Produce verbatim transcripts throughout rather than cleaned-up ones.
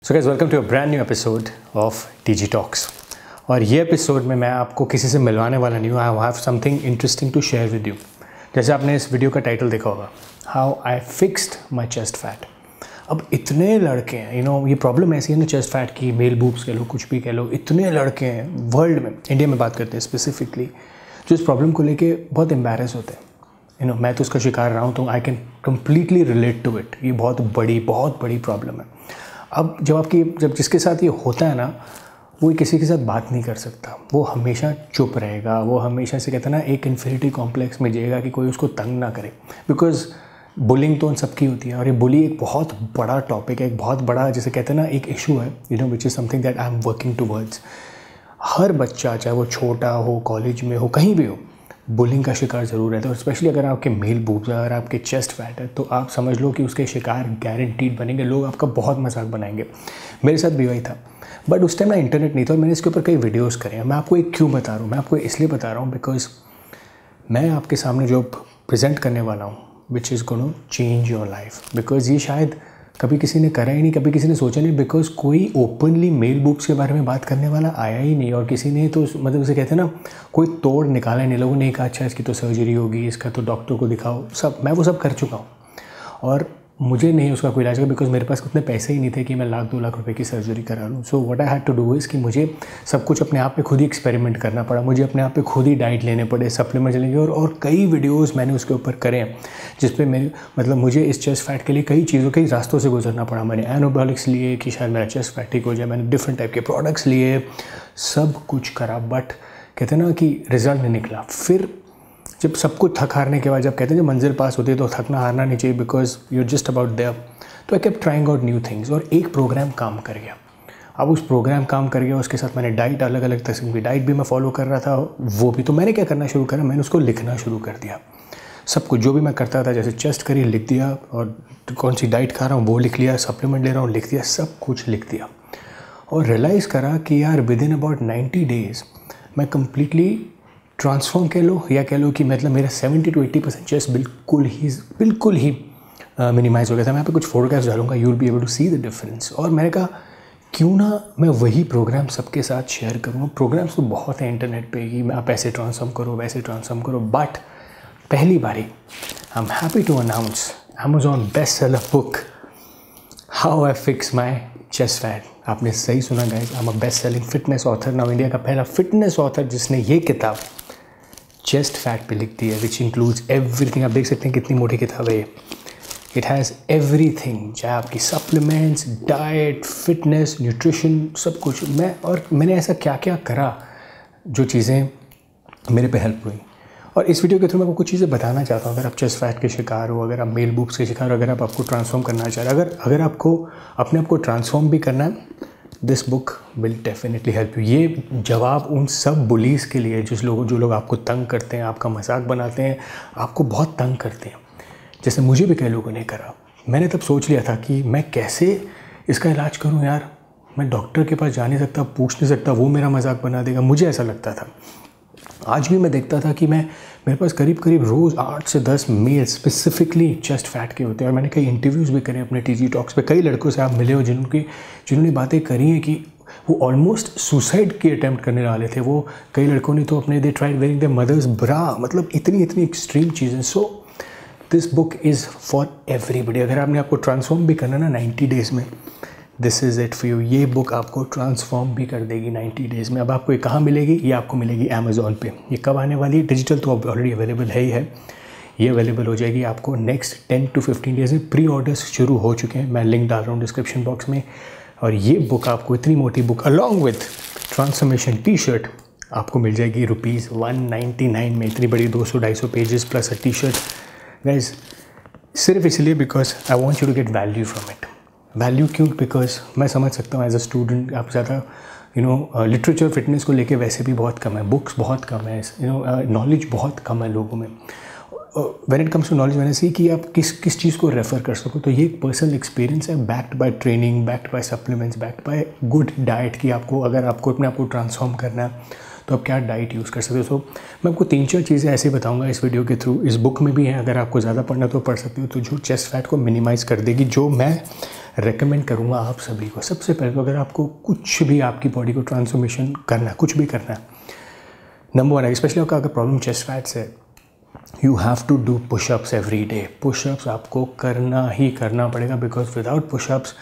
So guys welcome to a brand new episode of TG talks. और ये episode में मैं आपको किसी से मिलवाने वाला नहीं हूँ। I have something interesting to share with you. जैसे आपने इस वीडियो का टाइटल देखा होगा, how I fixed my chest fat. अब इतने लड़के हैं, यू you नो know, ये प्रॉब्लम ऐसी है ना चेस्ट फैट की, मेल बूब्स कह लो, कुछ भी कह लो, इतने लड़के हैं वर्ल्ड में, इंडिया में बात करते हैं स्पेसिफिकली, जो इस प्रॉब्लम को लेके बहुत एम्बैरेस होते हैं। यू नो मैं तो उसका शिकार रहा हूँ, तो I can completely relate to it. ये बहुत बड़ी बहुत बड़ी प्रॉब्लम है। अब जब आपकी जब जिसके साथ ये होता है ना, वो किसी के साथ बात नहीं कर सकता, वो हमेशा चुप रहेगा, वो हमेशा से कहता है ना एक इन्फिनिटी कॉम्प्लेक्स में जिएगा कि कोई उसको तंग ना करे। बिकॉज बुलिंग तो उन सबकी होती है, और ये बुली एक बहुत बड़ा टॉपिक है, एक बहुत बड़ा जिसे कहते हैं ना एक इशू है, you know which is something that I am working towards. हर बच्चा, चाहे वो छोटा हो, कॉलेज में हो, कहीं भी हो, बुलिंग का शिकार ज़रूर रहता है। और स्पेशली अगर आपके मेल बूब्स, अगर आपके चेस्ट फैट है, तो आप समझ लो कि उसके शिकार गारंटीड बनेंगे। लोग आपका बहुत मजाक बनाएंगे। मेरे साथ भी वही था, बट उस टाइम ना इंटरनेट नहीं था और मैंने इसके ऊपर कई वीडियोस करे हैं। मैं आपको एक क्यों बता रहा हूँ, मैं आपको इसलिए बता रहा हूँ बिकॉज मैं आपके सामने जो प्रेजेंट करने वाला हूँ, which is gonna change your life. Because ये शायद कभी किसी ने करा ही नहीं, कभी किसी ने सोचा नहीं, बिकॉज कोई ओपनली मेल बूब्स के बारे में बात करने वाला आया ही नहीं। और किसी ने तो मतलब उसे कहते हैं ना, कोई तोड़ निकाला ही नहीं। लोगों ने कहा अच्छा इसकी तो सर्जरी होगी, इसका तो डॉक्टर को दिखाओ, सब मैं वो सब कर चुका हूँ। और मुझे नहीं उसका कोई इलाज है, बिकॉज मेरे पास उतने पैसे ही नहीं थे कि मैं लाख दो लाख रुपए की सर्जरी करा लूँ। So what I had to do is कि मुझे सब कुछ अपने आप पे खुद ही एक्सपेरिमेंट करना पड़ा, मुझे अपने आप पे खुद ही डाइट लेने पड़े, सप्लीमेंट लेंगे। और और कई वीडियोस मैंने उसके ऊपर करे हैं, जिस पे मेरे मतलब मुझे इस चेस्ट फैट के लिए कई चीज़ों कई रास्तों से गुजरना पड़ा। मैंने एनाबॉलिक्स लिए कि शायद मेरा चेस्ट फैट ठीक हो जाए, मैंने डिफरेंट टाइप के प्रोडक्ट्स लिए, सब कुछ करा, बट कहते हैं ना कि रिजल्ट नहीं निकला। फिर जब सब कुछ थक हारने के बाद, जब कहते हैं जब मंजिल पास होती है तो थकना हारना नहीं चाहिए, because you are just about there. तो I kept trying out new things, और एक प्रोग्राम काम कर गया। अब उस प्रोग्राम काम कर गया, उसके साथ मैंने डाइट, अलग अलग किस्म की डाइट भी मैं फॉलो कर रहा था। वो भी तो मैंने क्या करना शुरू करा, मैंने उसको लिखना शुरू कर दिया। सब कुछ जो भी मैं करता था, जैसे चेस्ट करी लिख दिया, और कौन सी डाइट खा रहा हूँ वो लिख लिया, सप्लीमेंट ले रहा हूँ लिख दिया, सब कुछ लिख दिया। और रियलाइज़ करा कि यार within about ninety days मैं कम्प्लीटली ट्रांसफॉर्म कह लो, या कह लो कि मतलब मेरा seventy to eighty percent chest बिल्कुल ही बिल्कुल ही मिनिमाइज़ हो गया था। मैं यहाँ पे कुछ फोटोग्राफ्स डालूंगा, you will be able to see the difference. और मैंने कहा क्यों ना मैं वही प्रोग्राम सबके साथ शेयर करूँ। प्रोग्राम्स तो बहुत हैं इंटरनेट पे कि आप ऐसे ट्रांसफॉर्म करो, वैसे ट्रांसफॉर्म करो, बट पहली बारी I am happy to announce Amazon best seller book how I fix my chest fat. आपने सही सुना guys, I am a best selling fitness author now, India का पहला फिटनेस ऑथर जिसने ये किताब चेस्ट फैट पे लिखती है, विच इंक्लूड्स एवरीथिंग। आप देख सकते हैं कितनी मोटी किताब है ये। इट हैज़ एवरीथिंग, चाहे आपकी सप्लीमेंट्स, डाइट, फिटनेस, न्यूट्रिशन, सब कुछ। मैं और मैंने ऐसा क्या क्या करा जो चीज़ें मेरे पे हेल्प हुई। और इस वीडियो के थ्रू मैं आपको कुछ चीज़ें बताना चाहता हूँ। अगर आप चेस्ट फैट के शिकार हो, अगर आप मेल बूब्स के शिकार हो, अगर आप आपको ट्रांसफॉर्म करना चाह रहे हो, अगर अगर आपको अपने आप को ट्रांसफॉर्म भी करना है, this book will definitely help you. ये जवाब उन सब बुलीज़ के लिए जिस लोगों जो लोग आपको तंग करते हैं, आपका मजाक बनाते हैं, आपको बहुत तंग करते हैं, जैसे मुझे भी कई लोगों ने करा। मैंने तब सोच लिया था कि मैं कैसे इसका इलाज करूं यार। मैं डॉक्टर के पास जा नहीं सकता, पूछ नहीं सकता, वो मेरा मजाक बना देगा, मुझे ऐसा लगता था। आज भी मैं देखता था कि मैं मेरे पास करीब करीब रोज़ आठ से दस मेल स्पेसिफिकली चेस्ट फैट के होते हैं। और मैंने कई इंटरव्यूज़ भी करे अपने टीजी टॉक्स पे। कई लड़कों से आप मिले हो जिनकी जिन्होंने बातें करी हैं कि वो ऑलमोस्ट सुसाइड की अटैम्प्ट करने वाले थे। वो कई लड़कों ने तो अपने they tried wearing their mother's bra, मतलब इतनी इतनी एक्सट्रीम चीज़ें। So this book is for everybody. अगर आपने आपको ट्रांसफॉर्म भी करना ना नाइन्टी डेज़ में, this is it for you. ये बुक आपको ट्रांसफॉर्म भी कर देगी नाइन्टी डेज़ में। अब आपको ये कहाँ मिलेगी? ये आपको मिलेगी अमेज़ॉन पे। ये कब आने वाली है? डिजिटल तो ऑलरेडी अवेलेबल है ही है। ये अवेलेबल हो जाएगी आपको next ten to fifteen days में। प्री ऑर्डर्स शुरू हो चुके हैं, मैं लिंक डाल रहा हूँ डिस्क्रिप्शन बॉक्स में। और ये बुक आपको, इतनी मोटी book along with transformation T shirt, आपको मिल जाएगी रुपीज़ वन नाइन्टी नाइन में। इतनी बड़ी दो सौ ढाई सौ pages plus a T shirt guys, सिर्फ इसलिए because I want you to get value from it. Value क्यों? बिकॉज मैं समझ सकता हूँ एज अ स्टूडेंट आप ज़्यादा यू नो लिटरेचर फिटनेस को लेके वैसे भी बहुत कम है, बुक्स बहुत कम है, यू नो नॉलेज बहुत कम है लोगों में। When it comes to knowledge, मैंने सी कि आप किस किस चीज़ को रेफ़र कर सको, तो ये एक पर्सनल एक्सपीरियंस है, backed by training, backed by supplements, backed by good diet. कि आपको अगर आपको अपने आप को ट्रांसफॉर्म करना है तो आप क्या डाइट यूज़ कर सकते हो। सो मैं आपको तीन चार चीज़ें ऐसे बताऊंगा इस वीडियो के थ्रू। इस बुक में भी हैं, अगर आपको ज़्यादा पढ़ना तो पढ़ सकते हो, तो जो चेस्ट फैट को मिनिमाइज़ कर देगी, जो मैं रेकमेंड करूँगा आप सभी को, सबसे पहले तो अगर आपको कुछ भी आपकी बॉडी को ट्रांसफॉर्मेशन करना है, कुछ भी करना है, नंबर वन है, स्पेशली आपका अगर प्रॉब्लम चेस्ट फैट्स है, you have to do pushups every day. Pushups आपको करना ही करना पड़ेगा, because without pushups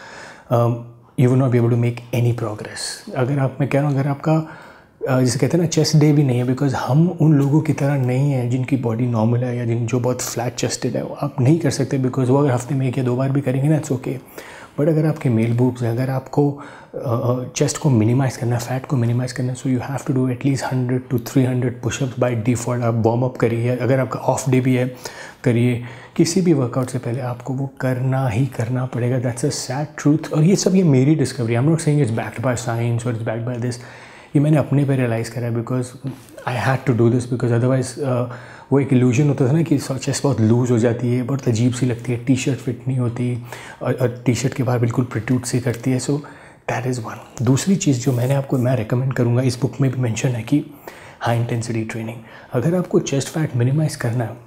you will not be able to make any progress. अगर आप, मैं कह रहा हूँ, अगर आपका जिसे कहते हैं ना चेस्ट डे भी नहीं है, बिकॉज हम उन लोगों की तरह नहीं हैं जिनकी बॉडी नॉर्मल है या जिन जो बहुत फ्लैट चेस्टेड है, वो आप नहीं कर सकते, बिकॉज वो अगर हफ्ते में एक या दो बार भी करेंगे ना, इट्स ओके। बट अगर आपके मेल बूब्स हैं, अगर आपको चेस्ट uh, को मिनिमाइज़ करना है, फैट को मिनिमाइज़ करना है, so you have to do at least hundred to three hundred pushups by default. आप वार्म अप करिए, अगर आपका ऑफ डे भी है करिए, किसी भी वर्कआउट से पहले आपको वो करना ही करना पड़ेगा। That's a sad truth. और ये सब ये मेरी discovery, I am not saying it's backed by science और इट्स बैक्ड बाय दिस, ये मैंने अपने पे रियलाइज़ करा है, because I had to do this, because otherwise वो एक इल्यूजन होता था ना कि चेस्ट बहुत लूज़ हो जाती है, बहुत अजीब सी लगती है, टी शर्ट फिट नहीं होती और टी शर्ट के बाहर बिल्कुल प्रोट्रूड सी करती है। So that is one. दूसरी चीज़ जो मैंने आपको मैं रिकमेंड करूँगा, इस बुक में भी मेंशन है कि हाई इंटेंसिटी ट्रेनिंग। अगर आपको चेस्ट फैट मिनिमाइज़ करना है,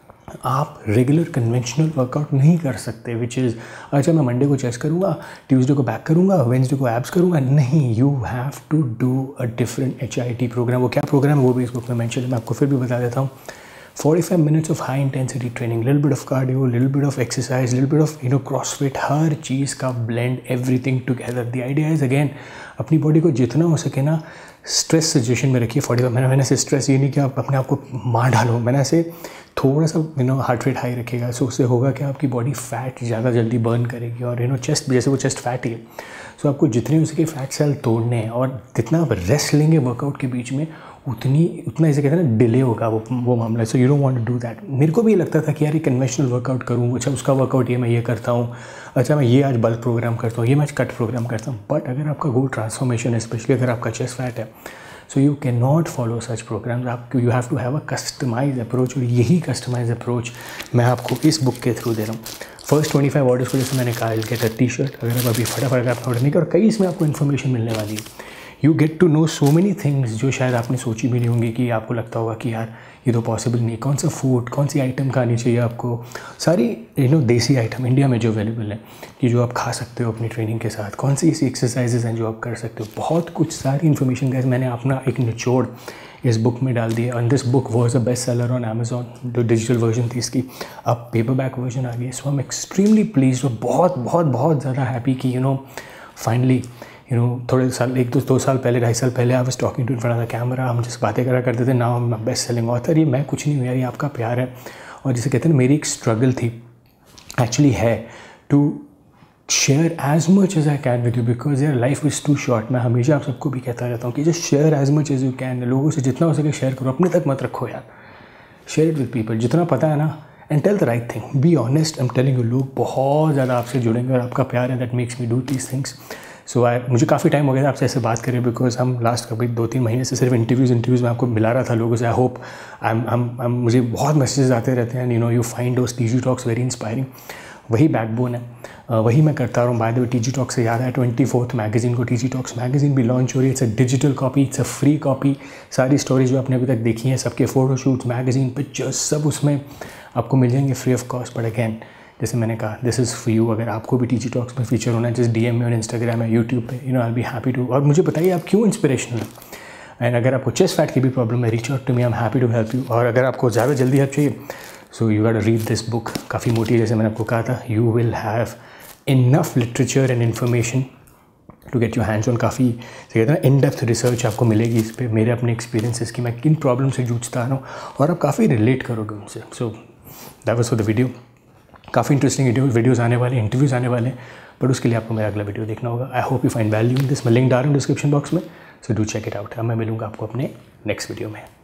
आप रेगुलर कन्वेंशनल वर्कआउट नहीं कर सकते, विच इज़ अच्छा मैं मंडे को चेस्ट करूँगा, ट्यूसडे को बैक करूँगा, वेंसडे को एब्स करूँगा, नहीं, you have to do a different H I T program. वो क्या प्रोग्राम है वो भी इस बुक में मेंशन है, मैं आपको फिर भी बता देता हूँ। forty-five minutes of high intensity training, little bit of cardio, little bit of exercise, little bit of you know crossfit, हर चीज़ का blend everything together. The idea is again अपनी बॉडी को जितना हो सके ना स्ट्रेस सिचुएशन में रखिए। फोर्टी मैंने मैंने से स्ट्रेस ये नहीं कि आप अपने आप को मार डालो, मैंने ऐसे थोड़ा सा you know heart rate high रखिएगा, सो उससे होगा कि आपकी बॉडी फैट ज़्यादा जल्दी बर्न करेगी। और यू नो चेस्ट जैसे वो चेस्ट फैट ही है, सो आपको जितने हो सके फैट सेल तोड़ने हैं, और जितना आप रेस्ट लेंगे वर्कआउट के बीच में उतनी उतना इसे कहते हैं ना डिले होगा वो वो मामला। So you don't want to do that. मेरे को भी ये लगता था कि यार ये कन्वेंशनल वर्कआउट करूँ, अच्छा उसका वर्कआउट ये मैं ये करता हूँ, अच्छा मैं ये आज बल्क प्रोग्राम करता हूँ, ये मैं आज कट प्रोग्राम करता हूँ। बट अगर आपका गोल ट्रांसफॉर्मेशन है, स्पेशली अगर आपका चेस्ट फैट है, so you can not follow such programs. आप you have to have a customise approach, और यही कस्टमाइज अप्रोच मैं आपको इस बुक के थ्रू दे रहा हूँ। फर्स्ट ट्वेंटी फाइव ऑर्डर्स को जैसे मैंने कहा, गेट अ टी शर्ट, अगर आप अभी फटाफट आप ऑर्डर नहीं कर, कई इसमें आपको इन्फॉर्मेशन मिलने वाली है। You get to know so many things जो शायद आपने सोची भी नहीं होंगी, कि आपको लगता होगा कि यार ये तो पॉसिबल नहीं। कौन सा फूड, कौन सी आइटम खानी चाहिए आपको, सारी you know desi item India में जो अवेलेबल है कि जो आप खा सकते हो अपनी ट्रेनिंग के साथ, कौन सी ऐसी एक्सरसाइजेज हैं जो आप कर सकते हो, बहुत कुछ सारी इन्फॉर्मेशन गाइस मैंने अपना एक निचोड़ इस बुक में डाल दिया। And this book was a best seller on Amazon, जो डिजिटल वर्जन थी इसकी, अब पेपर बैक वर्जन आ गई। So I am extremely please, और बहुत बहुत बहुत ज़्यादा हैप्पी कि you know finally you know थोड़े साल एक दो दो साल पहले ढाई साल पहले I was talking to in front of the camera, हम जिस बातें करा करते थे, नाउ मैं बेस्ट सेलिंग ऑथर। ये मैं कुछ नहीं हूँ यार, ये आपका प्यार है। और जिसे कहते हैं मेरी एक स्ट्रगल थी, एक्चुअली है, to share as much as I can with you, because यार लाइफ इज़ टू शॉर्ट। मैं हमेशा आप सबको भी कहता रहता हूँ कि just share as much as you can, लोगों से जितना हो सके शेयर करो, अपने तक मत रखो यार, शेयर इट विद पीपल जितना पता है ना, and tell the right thing, be honest. I am telling you, लोग बहुत ज़्यादा आपसे जुड़ेंगे और आपका प्यार है, that makes me do these things. So I मुझे काफ़ी टाइम हो गया था आपसे ऐसे बात करें, बिकॉज हम लास्ट कभी दो तीन महीने से सिर्फ इंटरव्यूज़ इंटरव्यूज़ में आपको मिला रहा था लोगों से। आई होप आई एम मुझे बहुत मैसेजेस आते रहते हैं, you know you find those TG talks very inspiring. वही बैकबोन है, वही मैं करता रहा हूँ। By the way TG talks से याद है, ट्वेंटी फोर्थ मैगजीन को टीजी टॉक्स मैगजीन भी लॉन्च हो रही है। It's a digital copy, it's a free copy. सारी स्टोरीज जो आपने अभी तक देखी हैं, सबके फोटोशूट्स, मैगजीन पिक्चर्स, सब उसमें आपको मिल जाएंगे free of cost. But again जैसे मैंने कहा, दिस इज़ फॉर यू। अगर आपको भी टीजी टॉक्स में फीचर होना है, जस्ट डीएम में और इंस्टाग्राम है, यूट्यूब पे, you know I will be happy to. और मुझे बताइए आप क्यों इंस्पिरेशनल है, एंड अगर आपको चेस्ट फैट की भी प्रॉब्लम है, reach out to me, I am happy to help you. और अगर आपको ज़्यादा जल्दी हेल्प चाहिए, so you got to read this book, काफ़ी मोटी है जैसे मैंने आपको कहा था। You will have enough literature and information to get your hands on. काफ़ी कहते हैं ना इन डेप्थ रिसर्च आपको मिलेगी इस पर, मेरे अपने एक्सपीरियंसेस की, मैं किन प्रॉब्लम से जूझता आ रहा हूँ, और आप काफ़ी रिलेट करोगे उनसे। So that was for the video. काफ़ी इंटरेस्टिंग वीडियो वीडियोज़ आने वाले, इंटरव्यूज़ आने वाले, बट उसके लिए आपको मेरा अगला वीडियो देखना होगा। I hope you find value in this. मैं लिंक डाल रहा हूँ डिस्क्रिप्शन बॉक्स में, so do check it out. अब मैं मिलूँगा आपको अपने नेक्स्ट वीडियो में।